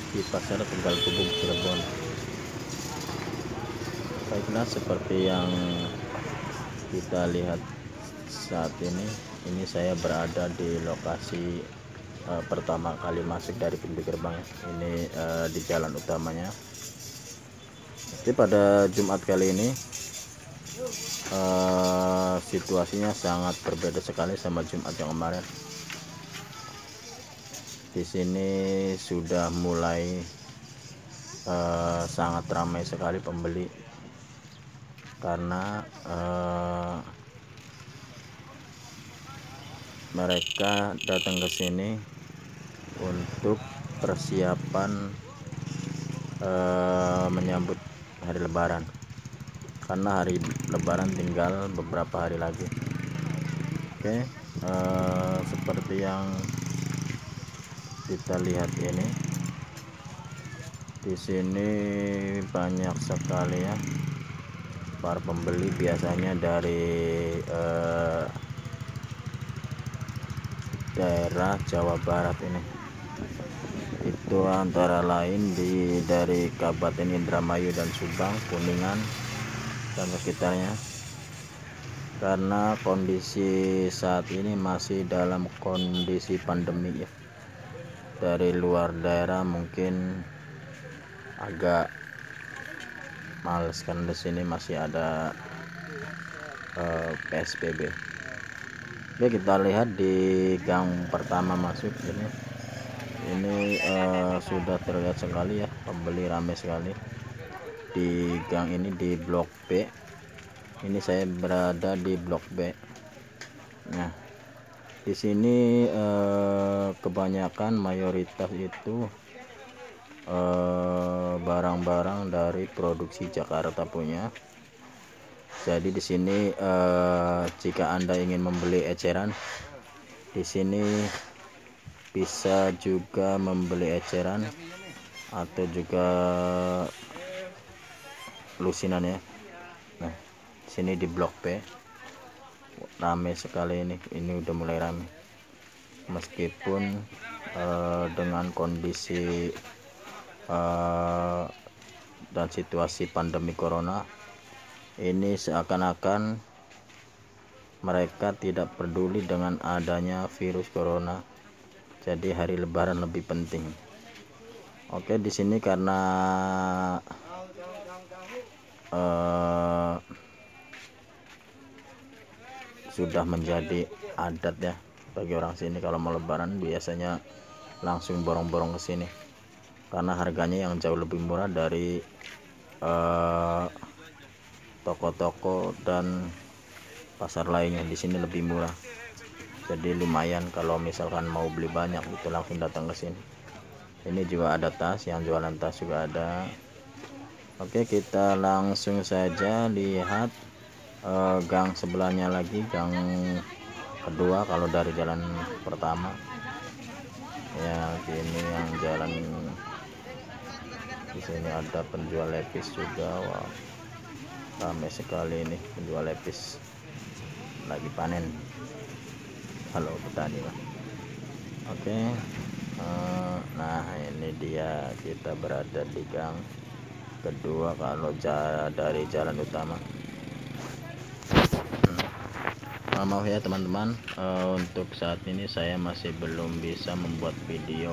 di Pasar Tegal Kubung, Cirebon. Baiklah, seperti yang kita lihat saat ini saya berada di lokasi pertama kali masuk dari pintu gerbang. Ini di jalan utamanya. Jadi pada Jumat kali ini situasinya sangat berbeda sekali sama Jumat yang kemarin. Di sini sudah mulai sangat ramai sekali pembeli karena mereka datang ke sini untuk persiapan menyambut hari Lebaran, karena hari Lebaran tinggal beberapa hari lagi. Oke, seperti yang kita lihat ini, di sini banyak sekali ya para pembeli, biasanya dari daerah Jawa Barat ini. Itu antara lain dari Kabupaten Indramayu dan Subang, Kuningan dan sekitarnya. Karena kondisi saat ini masih dalam kondisi pandemi ya. Dari luar daerah mungkin agak males karena di sini masih ada PSBB. Oke, kita lihat di gang pertama masuk ini sudah terlihat sekali ya, pembeli ramai sekali di gang ini, di blok B. Ini saya berada di blok B. Nah, di sini kebanyakan mayoritas itu barang-barang dari produksi Jakarta punya. Jadi di sini jika Anda ingin membeli eceran, di sini bisa juga membeli eceran atau juga lusinan ya. Nah, sini di blok B ramai sekali ini udah mulai ramai. Meskipun dengan kondisi dan situasi pandemi corona ini, seakan-akan mereka tidak peduli dengan adanya virus corona. Jadi hari Lebaran lebih penting. Oke, di sini karena sudah menjadi adat ya bagi orang sini, kalau mau Lebaran biasanya langsung borong-borong ke sini karena harganya yang jauh lebih murah dari toko-toko dan pasar lainnya. Di sini lebih murah, jadi lumayan kalau misalkan mau beli banyak itu langsung datang ke sini. Ini juga ada tas, yang jualan tas juga ada. Oke, kita langsung saja lihat gang sebelahnya lagi, gang kedua kalau dari jalan pertama ya. Ini yang jalan, di sini ada penjual lepis juga. Wow, ramai sekali ini penjual lepis, lagi panen. Halo petani lah. Oke, nah ini dia, kita berada di gang kedua kalau dari jalan utama. Maaf ya teman-teman, untuk saat ini saya masih belum bisa membuat video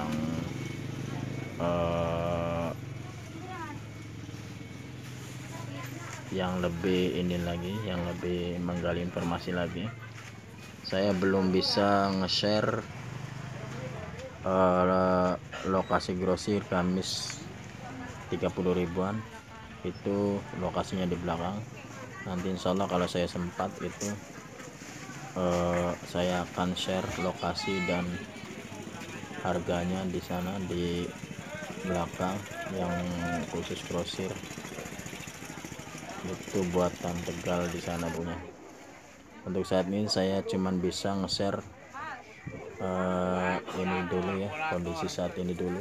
yang lebih ini lagi, yang lebih menggali informasi lagi. Saya belum bisa nge-share lokasi grosir Kamis 30 ribuan. Itu lokasinya di belakang. Nanti insya Allah kalau saya sempat itu saya akan share lokasi dan harganya di sana di belakang yang khusus grosir. Itu buatan Tegal di sana punya. Untuk saat ini saya cuman bisa nge-share ini dulu ya, kondisi saat ini dulu.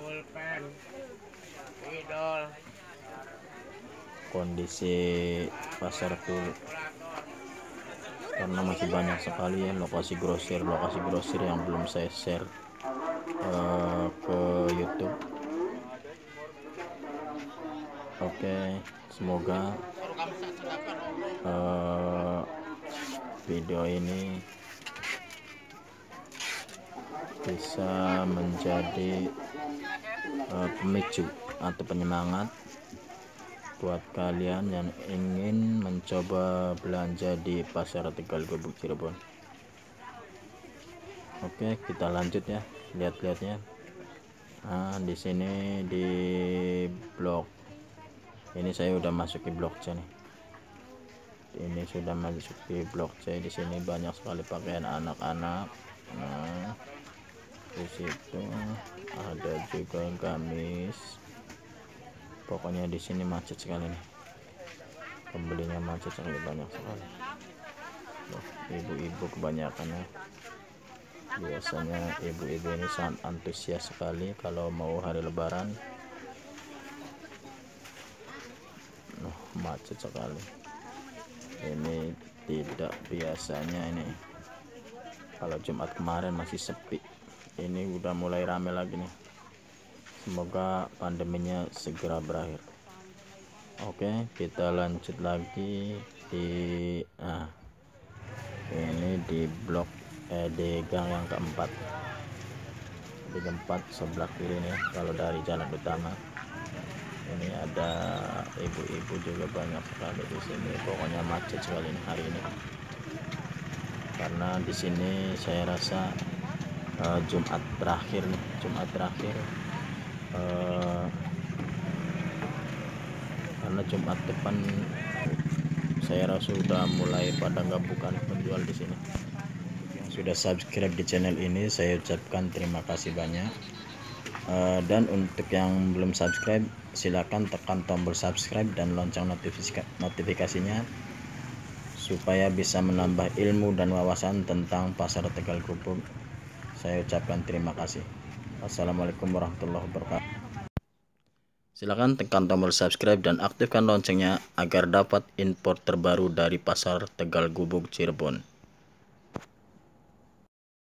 Kondisi pasar dulu, karena masih banyak sekali ya lokasi grosir yang belum saya share ke YouTube. Oke, semoga video ini bisa menjadi pemicu atau penyemangat buat kalian yang ingin mencoba belanja di pasar Tegal Gubuk Cirebon. Oke, kita lanjut ya, lihat-lihatnya. Nah, di sini di blok ini saya udah masuk di blok C nih. Ini sudah masuk di blok C. Di sini banyak sekali pakaian anak-anak. Nah, di situ ada juga gamis. Pokoknya di sini macet sekali nih. Pembelinya macet sekali, banyak sekali. Ibu-ibu kebanyakan ya. Biasanya ibu-ibu ini sangat antusias sekali kalau mau hari lebaran. Macet sekali. Ini tidak biasanya ini. Kalau Jumat kemarin masih sepi, ini udah mulai rame lagi nih. Semoga pandeminya segera berakhir. Oke, kita lanjut lagi di ini di blok di gang yang keempat. Di keempat sebelah kiri nih kalau dari jalan utama. Ini ada ibu-ibu juga banyak sekali di sini. Pokoknya macet sekali nih hari ini. Karena di sini saya rasa Jumat terakhir nih, karena Jumat depan saya rasa sudah mulai pada nggak bukan penjual di sini. Yang sudah subscribe di channel ini saya ucapkan terima kasih banyak. Dan untuk yang belum subscribe, silakan tekan tombol subscribe dan lonceng notifikasinya supaya bisa menambah ilmu dan wawasan tentang pasar Tegal Gubuk. Saya ucapkan terima kasih. Assalamualaikum warahmatullahi wabarakatuh. Silakan tekan tombol subscribe dan aktifkan loncengnya agar dapat info terbaru dari pasar Tegal Gubuk Cirebon.